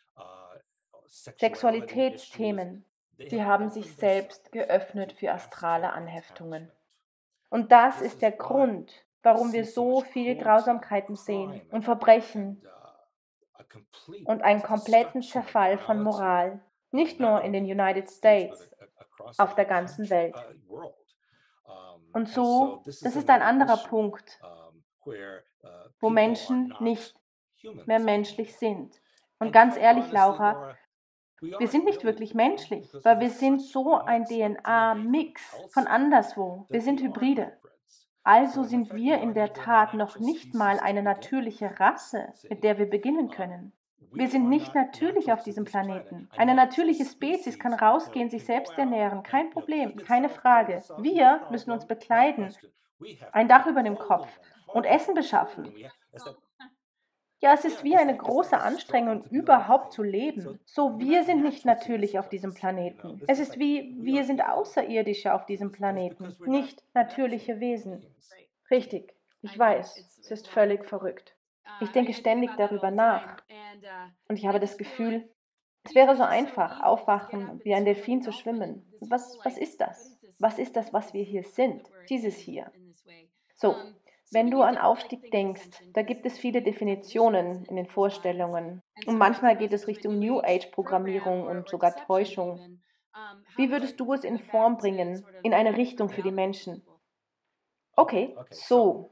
Sexualitätsthemen. Sie haben sich selbst geöffnet für astrale Anheftungen. Und das ist der Grund, warum wir so viel Grausamkeiten sehen und Verbrechen und einen kompletten Zerfall von Moral, nicht nur in den United States, auf der ganzen Welt. Und so, das ist ein anderer Punkt, wo Menschen nicht mehr menschlich sind. Und ganz ehrlich, Laura, wir sind nicht wirklich menschlich, weil wir sind so ein DNA-Mix von anderswo. Wir sind Hybride. Also sind wir in der Tat noch nicht mal eine natürliche Rasse, mit der wir beginnen können. Wir sind nicht natürlich auf diesem Planeten. Eine natürliche Spezies kann rausgehen, sich selbst ernähren, kein Problem, keine Frage. Wir müssen uns bekleiden, ein Dach über dem Kopf und Essen beschaffen. Ja, es ist wie eine große Anstrengung, überhaupt zu leben. So, wir sind nicht natürlich auf diesem Planeten. Es ist wie, wir sind Außerirdische auf diesem Planeten, nicht natürliche Wesen. Richtig, ich weiß, es ist völlig verrückt. Ich denke ständig darüber nach und ich habe das Gefühl, es wäre so einfach, aufwachen und wie ein Delfin zu schwimmen. Was ist das? Was ist das, was wir hier sind? Dieses hier. So, wenn du an Aufstieg denkst, da gibt es viele Definitionen in den Vorstellungen. Und manchmal geht es Richtung New Age-Programmierung und sogar Täuschung. Wie würdest du es in Form bringen, in eine Richtung für die Menschen? Okay, so.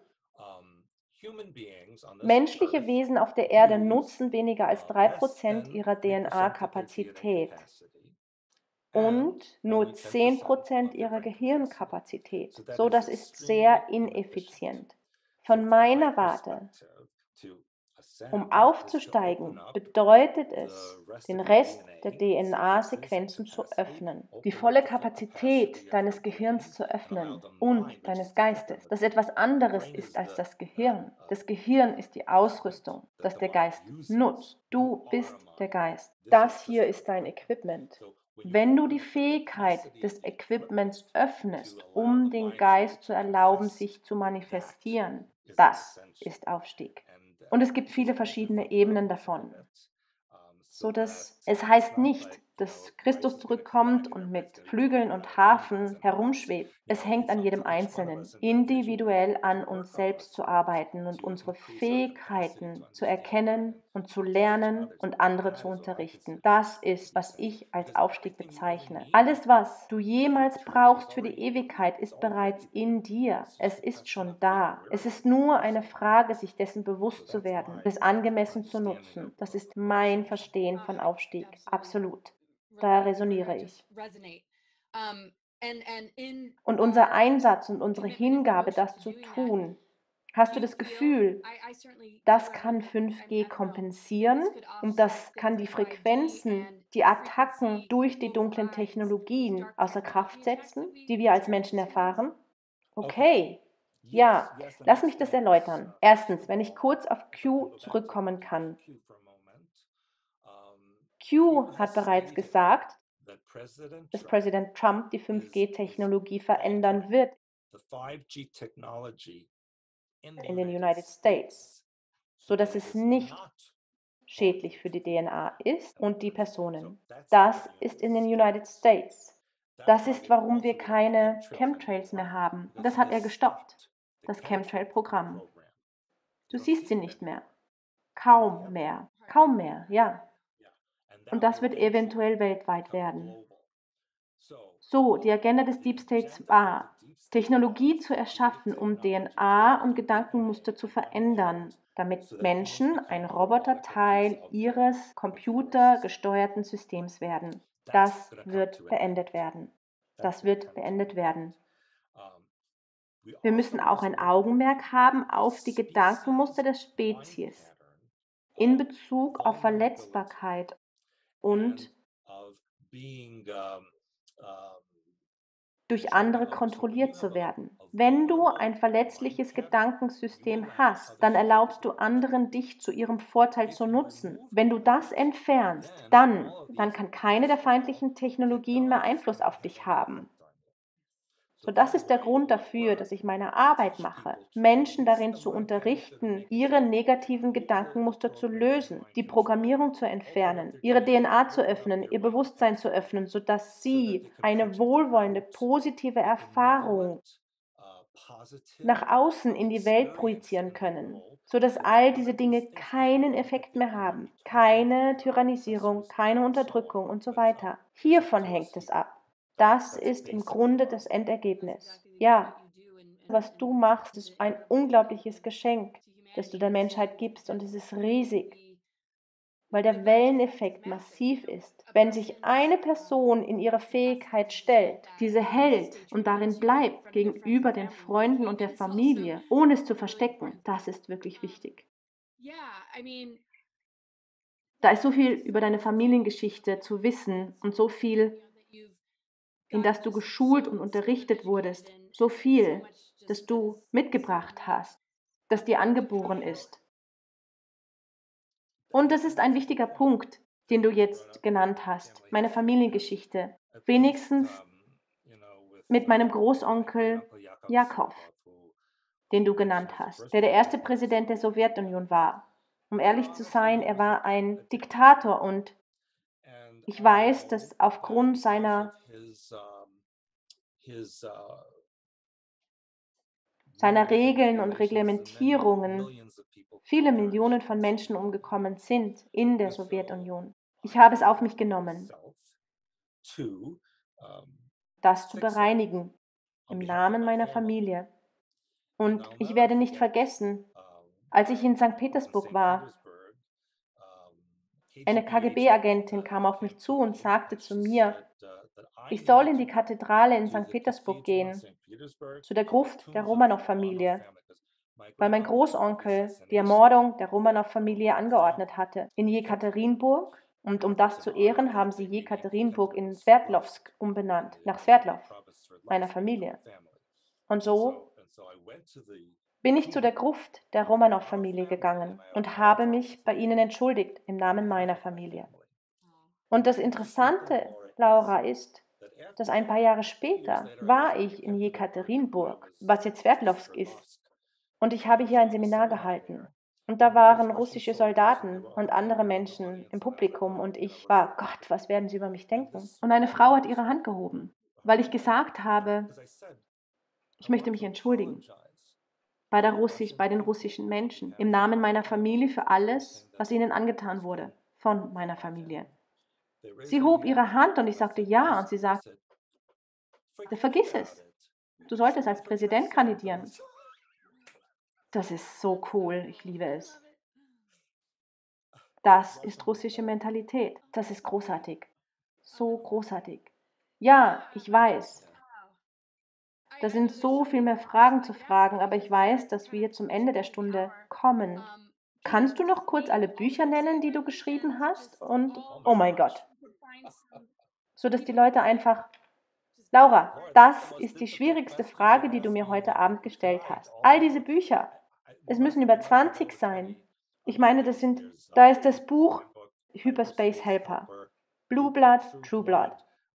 Menschliche Wesen auf der Erde nutzen weniger als 3% ihrer DNA-Kapazität und nur 10% ihrer Gehirnkapazität. So, das ist sehr ineffizient. Von meiner Warte Um aufzusteigen, bedeutet es, den Rest der DNA-Sequenzen zu öffnen, die volle Kapazität deines Gehirns zu öffnen und deines Geistes, das etwas anderes ist als das Gehirn. Das Gehirn ist die Ausrüstung, das der Geist nutzt. Du bist der Geist. Das hier ist dein Equipment. Wenn du die Fähigkeit des Equipments öffnest, um den Geist zu erlauben, sich zu manifestieren, das ist Aufstieg. Und es gibt viele verschiedene Ebenen davon, so dass es heißt nicht, dass Christus zurückkommt und mit Flügeln und Harfen herumschwebt. Es hängt an jedem Einzelnen, individuell an uns selbst zu arbeiten und unsere Fähigkeiten zu erkennen und zu lernen und andere zu unterrichten. Das ist, was ich als Aufstieg bezeichne. Alles, was du jemals brauchst für die Ewigkeit, ist bereits in dir. Es ist schon da. Es ist nur eine Frage, sich dessen bewusst zu werden, es angemessen zu nutzen. Das ist mein Verstehen von Aufstieg. Absolut. Da resoniere ich. Und unser Einsatz und unsere Hingabe, das zu tun, hast du das Gefühl, das kann 5G kompensieren und das kann die Frequenzen, die Attacken durch die dunklen Technologien außer Kraft setzen, die wir als Menschen erfahren? Okay. Ja, lass mich das erläutern. Erstens, wenn ich kurz auf Q zurückkommen kann. Q hat bereits gesagt, dass Präsident Trump die 5G-Technologie verändern wird in den United States, sodass es nicht schädlich für die DNA ist und die Personen. Das ist in den United States. Das ist, warum wir keine Chemtrails mehr haben. Das hat er gestoppt, das Chemtrail-Programm. Du siehst sie nicht mehr. Kaum mehr. Kaum mehr, ja. Und das wird eventuell weltweit werden. So, die Agenda des Deep States war, Technologie zu erschaffen, um DNA und Gedankenmuster zu verändern, damit Menschen ein Roboterteil ihres computergesteuerten Systems werden. Das wird beendet werden. Das wird beendet werden. Wir müssen auch ein Augenmerk haben auf die Gedankenmuster der Spezies in Bezug auf Verletzbarkeit und durch andere kontrolliert zu werden. Wenn du ein verletzliches Gedankensystem hast, dann erlaubst du anderen, dich zu ihrem Vorteil zu nutzen. Wenn du das entfernst, dann kann keine der feindlichen Technologien mehr Einfluss auf dich haben. So, das ist der Grund dafür, dass ich meine Arbeit mache, Menschen darin zu unterrichten, ihre negativen Gedankenmuster zu lösen, die Programmierung zu entfernen, ihre DNA zu öffnen, ihr Bewusstsein zu öffnen, sodass sie eine wohlwollende, positive Erfahrung nach außen in die Welt projizieren können, sodass all diese Dinge keinen Effekt mehr haben, keine Tyrannisierung, keine Unterdrückung und so weiter. Hiervon hängt es ab. Das ist im Grunde das Endergebnis. Ja, was du machst, ist ein unglaubliches Geschenk, das du der Menschheit gibst, und es ist riesig, weil der Welleneffekt massiv ist. Wenn sich eine Person in ihre Fähigkeit stellt, diese hält und darin bleibt gegenüber den Freunden und der Familie, ohne es zu verstecken, das ist wirklich wichtig. Da ist so viel über deine Familiengeschichte zu wissen und so viel, in das du geschult und unterrichtet wurdest, so viel, das du mitgebracht hast, das dir angeboren ist. Und das ist ein wichtiger Punkt, den du jetzt genannt hast, meine Familiengeschichte. Wenigstens mit meinem Großonkel Jakob, den du genannt hast, der erste Präsident der Sowjetunion war. Um ehrlich zu sein, er war ein Diktator und ich weiß, dass aufgrund seiner Regeln und Reglementierungen viele Millionen von Menschen umgekommen sind in der Sowjetunion. Ich habe es auf mich genommen, das zu bereinigen im Namen meiner Familie. Und ich werde nicht vergessen, als ich in St. Petersburg war, eine KGB-Agentin kam auf mich zu und sagte zu mir, ich soll in die Kathedrale in St. Petersburg gehen, zu der Gruft der Romanow-Familie, weil mein Großonkel die Ermordung der Romanow-Familie angeordnet hatte in Jekaterinburg, und um das zu ehren, haben sie Jekaterinburg in Sverdlovsk umbenannt, nach Sverdlov, meiner Familie. Und so bin ich zu der Gruft der Romanow-Familie gegangen und habe mich bei ihnen entschuldigt im Namen meiner Familie. Und das Interessante, Laura, ist, dass ein paar Jahre später war ich in Jekaterinburg, was jetzt Sverdlovsk ist, und ich habe hier ein Seminar gehalten. Und da waren russische Soldaten und andere Menschen im Publikum und ich war, Gott, was werden sie über mich denken? Und eine Frau hat ihre Hand gehoben, weil ich gesagt habe, ich möchte mich entschuldigen bei den russischen Menschen, im Namen meiner Familie für alles, was ihnen angetan wurde, von meiner Familie. Sie hob ihre Hand und ich sagte ja, und sie sagte, vergiss es, du solltest als Präsident kandidieren. Das ist so cool, ich liebe es. Das ist russische Mentalität, das ist großartig, so großartig. Ja, ich weiß, da sind so viel mehr Fragen zu fragen, aber ich weiß, dass wir zum Ende der Stunde kommen. Kannst du noch kurz alle Bücher nennen, die du geschrieben hast? Und, oh mein Gott, so dass die Leute einfach, Laura, das ist die schwierigste Frage, die du mir heute Abend gestellt hast. All diese Bücher, es müssen über 20 sein. Ich meine, da ist das Buch Hyperspace Helper, Blue Blood, True Blood,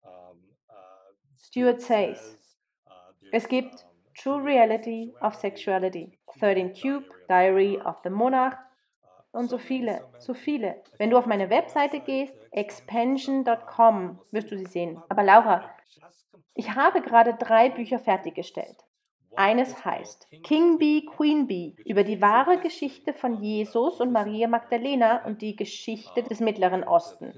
Stuart Sayce. Es gibt True Reality of Sexuality, 13 Cube, Diary of the Monarch und so viele, so viele. Wenn du auf meine Webseite gehst, expansion.com, wirst du sie sehen. Aber Laura, ich habe gerade 3 Bücher fertiggestellt. Eines heißt King Bee, Queen Bee, über die wahre Geschichte von Jesus und Maria Magdalena und die Geschichte des Mittleren Osten.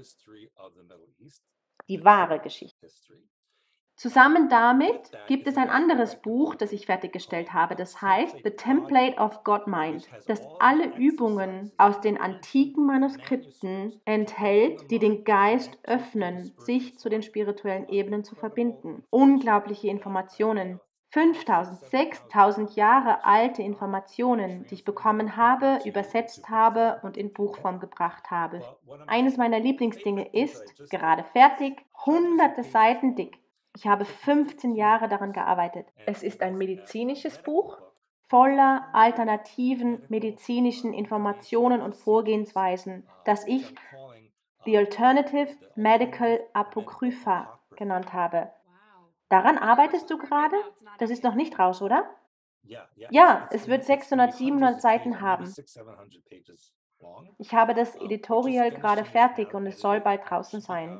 Die wahre Geschichte. Zusammen damit gibt es ein anderes Buch, das ich fertiggestellt habe, das heißt The Template of God Mind, das alle Übungen aus den antiken Manuskripten enthält, die den Geist öffnen, sich zu den spirituellen Ebenen zu verbinden. Unglaubliche Informationen. 5000, 6000 Jahre alte Informationen, die ich bekommen habe, übersetzt habe und in Buchform gebracht habe. Eines meiner Lieblingsdinge ist, gerade fertig, hunderte Seiten dick. Ich habe 15 Jahre daran gearbeitet. Es ist ein medizinisches Buch voller alternativen medizinischen Informationen und Vorgehensweisen, das ich The Alternative Medical Apocrypha genannt habe. Daran arbeitest du gerade? Das ist noch nicht raus, oder? Ja, es wird 600, 700 Seiten haben. Ich habe das Editorial gerade fertig und es soll bald draußen sein.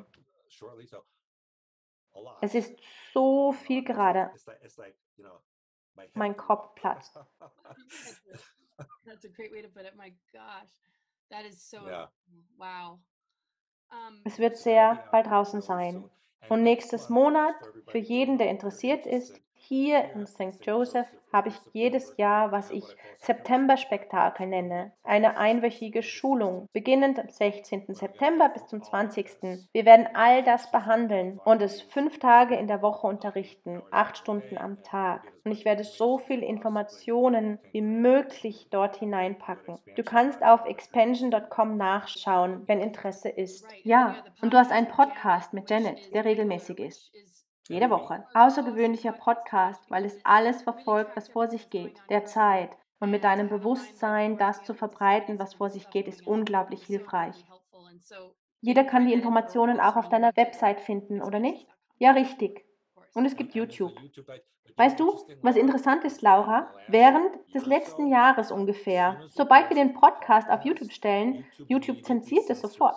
Es ist so viel gerade. Mein Kopf platzt. That's a great way to put it. My gosh, that is so Yeah. wow. Es wird sehr bald draußen sein. Und nächstes Monat, für jeden, der interessiert ist, hier in St. Joseph habe ich jedes Jahr, was ich September-Spektakel nenne, eine einwöchige Schulung, beginnend am 16. September bis zum 20. Wir werden all das behandeln und es 5 Tage in der Woche unterrichten, 8 Stunden am Tag. Und ich werde so viel Informationen wie möglich dort hineinpacken. Du kannst auf expansion.com nachschauen, wenn Interesse ist. Ja, und du hast einen Podcast mit Janet, der regelmäßig ist. Jede Woche. Außergewöhnlicher Podcast, weil es alles verfolgt, was vor sich geht. Der Zeit. Und mit deinem Bewusstsein, das zu verbreiten, was vor sich geht, ist unglaublich hilfreich. Jeder kann die Informationen auch auf deiner Website finden, oder nicht? Ja, richtig. Und es gibt YouTube. Weißt du, was interessant ist, Laura? Während des letzten Jahres ungefähr, sobald wir den Podcast auf YouTube stellen, YouTube zensiert es sofort.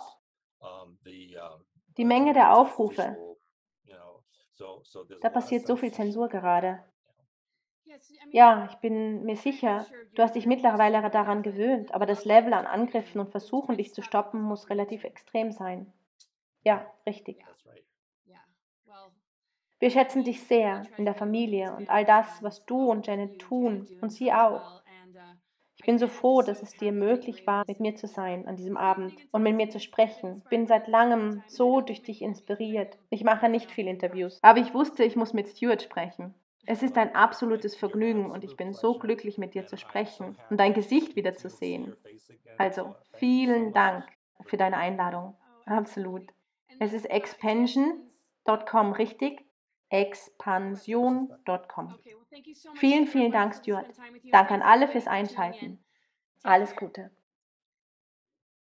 Die Menge der Aufrufe. Da passiert so viel Zensur gerade. Ja, ich bin mir sicher, du hast dich mittlerweile daran gewöhnt, aber das Level an Angriffen und Versuchen, dich zu stoppen, muss relativ extrem sein. Ja, richtig. Wir schätzen dich sehr in der Familie und all das, was du und Janet tun und sie auch. Ich bin so froh, dass es dir möglich war, mit mir zu sein an diesem Abend und mit mir zu sprechen. Ich bin seit langem so durch dich inspiriert. Ich mache nicht viel Interviews, aber ich wusste, ich muss mit Stuart sprechen. Es ist ein absolutes Vergnügen und ich bin so glücklich, mit dir zu sprechen und dein Gesicht wiederzusehen. Also, vielen Dank für deine Einladung. Absolut. Es ist expansion.com, richtig? Expansion.com. Okay, well, thank you so much, Vielen, Stuart. vielen Dank, Wonderful to Stuart. spend time with you. Danke an Thanks for alle the fürs great messaging again. Einschalten. Take Alles care. Gute.